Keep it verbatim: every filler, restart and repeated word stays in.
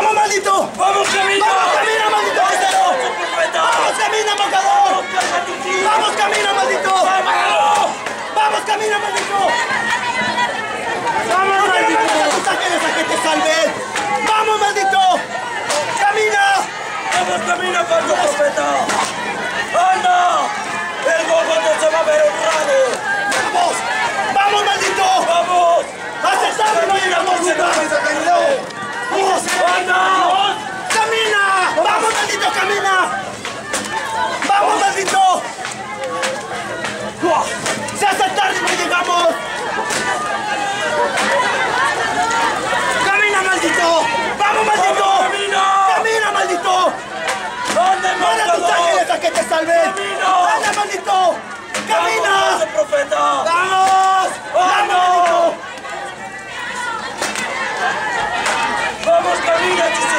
¡Vamos, maldito! ¡Vamos, camina! ¡Vamos, camina, maldito! ¡Vamos, camina, macador! ¡Vamos, camina, maldito! ¡Vamos, camina, maldito! ¡Vamos, maldito! ¡Sáquenles a que te salven! ¡Vamos, maldito! ¡Camina! ¡Vamos, camina, falso profeta! ¡Anda! ¡El Gólgota se va a ver honrado! ¡Vamos! ¡Vamos, maldito! ¡Vamos! ¡Aceptable no llegamos! ¡Vamos! ¡Anda! ¡Camina! ¡Vamos, maldito, camina! ¡Vamos, maldito! ¡Se hace tarde y no llegamos! ¡Camina, maldito! ¡Vamos, maldito! ¡Vamos, camina! ¡Camina, maldito! ¡Anda, ¡Manda tus ángeles a que te salven! ¡Camina! ¡Anda, maldito! ¡Camina! ¡Vamos, profeta! ¡Vamos! ¡Vamos, maldito! ¡Vamos, camina,